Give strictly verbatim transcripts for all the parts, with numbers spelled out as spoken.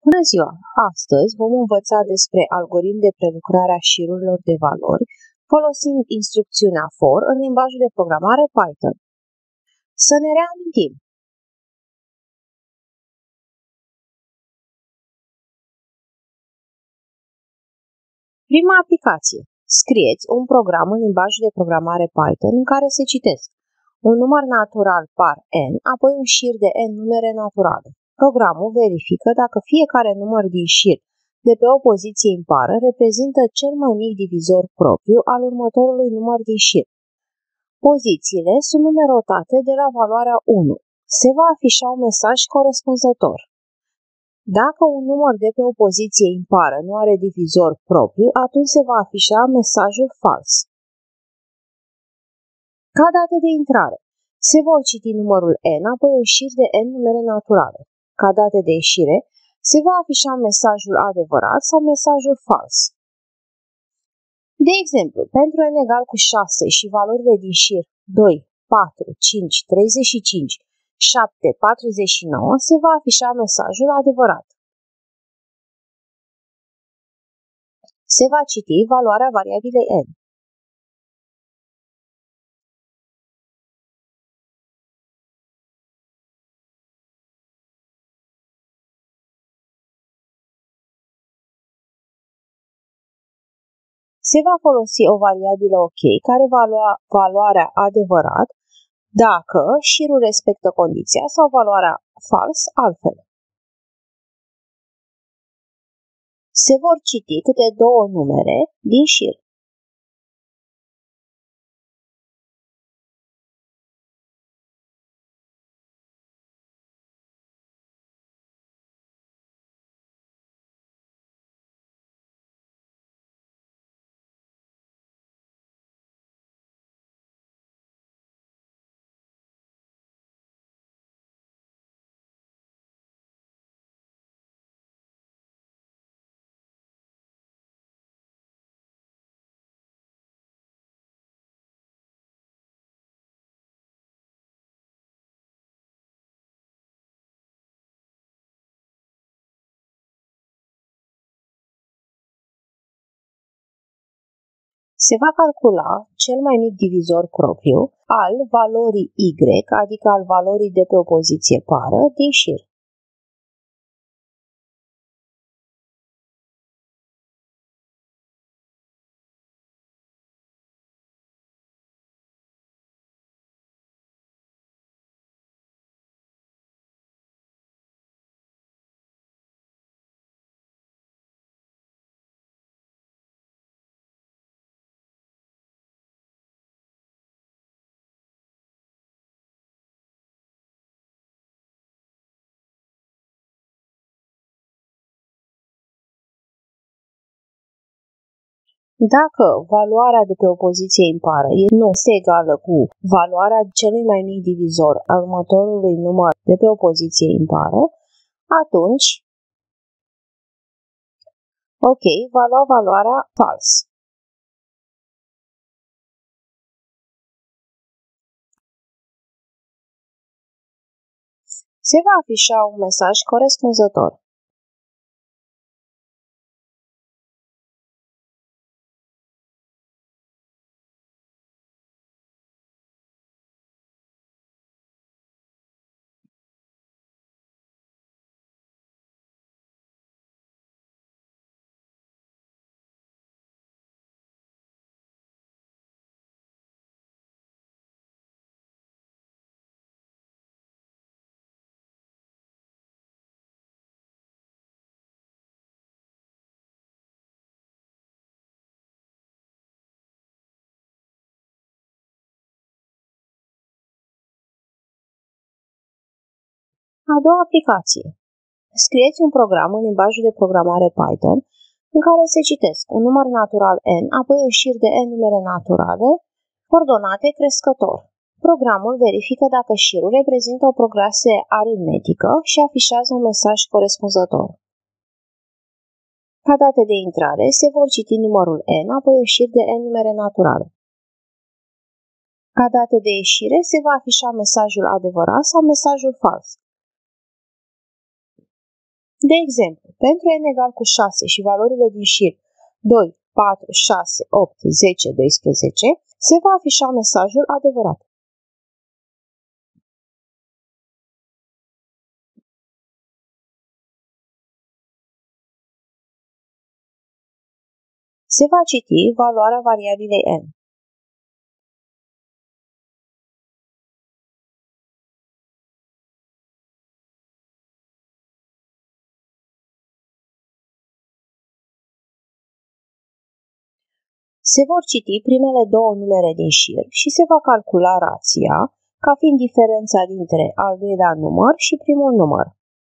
Bună ziua! Astăzi vom învăța despre algoritm de prelucrare a șirurilor de valori folosind instrucțiunea for în limbajul de programare Python. Să ne reamintim. Prima aplicație. Scrieți un program în limbajul de programare Python în care se citesc un număr natural par n, apoi un șir de n numere naturale. Programul verifică dacă fiecare număr din șir de pe o poziție impară reprezintă cel mai mic divizor propriu al următorului număr din șir. Pozițiile sunt numerotate de la valoarea unu. Se va afișa un mesaj corespunzător. Dacă un număr de pe o poziție impară nu are divizor propriu, atunci se va afișa mesajul fals. Ca date de intrare, se vor citi numărul n, apoi un șir de n numere naturale. Ca date de ieșire, se va afișa mesajul adevărat sau mesajul fals. De exemplu, pentru n egal cu șase și valorile din șir doi, patru, cinci, treizeci și cinci, șapte, patruzeci și nouă, se va afișa mesajul adevărat. Se va citi valoarea variabilei n. Se va folosi o variabilă OK care va lua valoarea adevărat dacă șirul respectă condiția sau valoarea fals altfel. Se vor citi câte două numere din șir. Se va calcula cel mai mic divizor propriu al valorii y, adică al valorii de pe o poziție pară, din șir. Dacă valoarea de pe o poziție impară nu este egală cu valoarea celui mai mic divizor al următorului număr de pe o poziție impară, atunci OK va lua valoarea fals. Se va afișa un mesaj corespunzător. A doua aplicație. Scrieți un program în limbajul de programare Python în care se citesc un număr natural n, apoi un șir de n numere naturale, ordonate crescător. Programul verifică dacă șirul reprezintă o progresie aritmetică și afișează un mesaj corespunzător. Ca date de intrare se vor citi numărul n, apoi un șir de n numere naturale. Ca date de ieșire se va afișa mesajul adevărat sau mesajul fals. De exemplu, pentru n egal cu șase și valorile din șir doi, patru, șase, opt, zece, doisprezece, se va afișa mesajul adevărat. Se va citi valoarea variabilei n. Se vor citi primele două numere din șir și se va calcula rația, ca fiind diferența dintre al doilea număr și primul număr.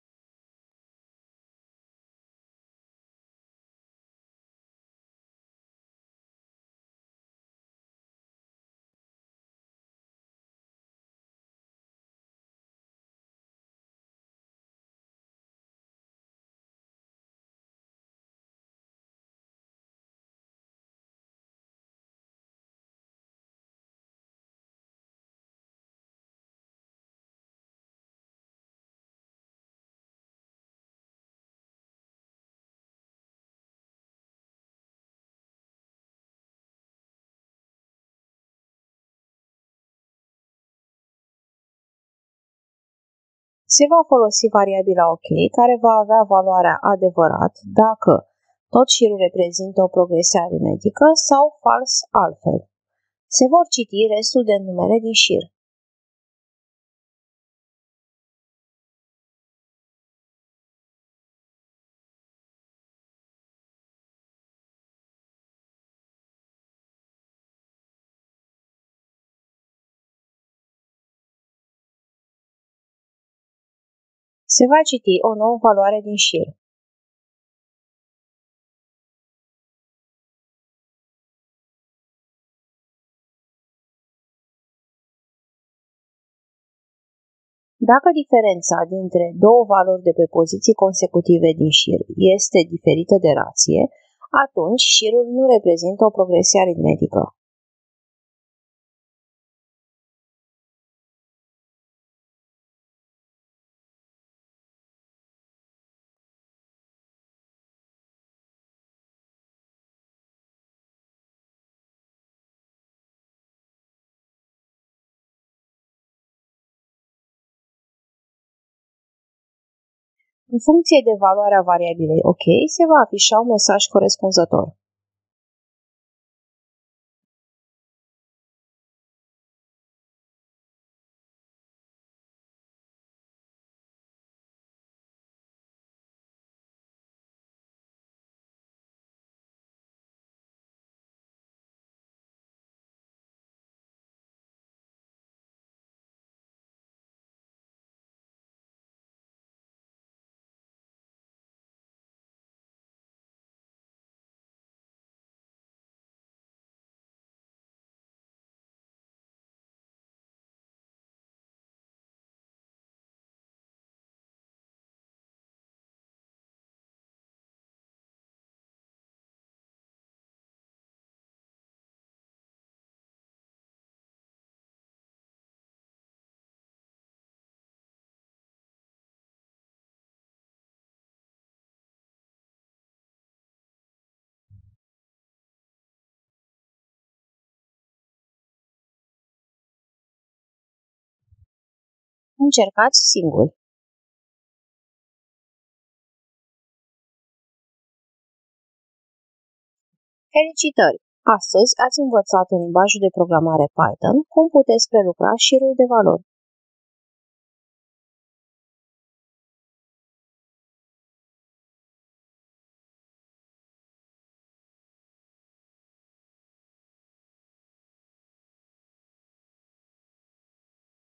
Se va folosi variabila OK, care va avea valoarea adevărat dacă tot șirul reprezintă o progresie aritmetică sau fals altfel. Se vor citi restul de numere din șir. Se va citi o nouă valoare din șir. Dacă diferența dintre două valori de pe poziții consecutive din șir este diferită de rație, atunci șirul nu reprezintă o progresie aritmetică. În funcție de valoarea variabilei OK, se va afișa un mesaj corespunzător. Încercați singuri. Felicitări! Astăzi ați învățat în limbajul de programare Python cum puteți prelucra șirul de valori.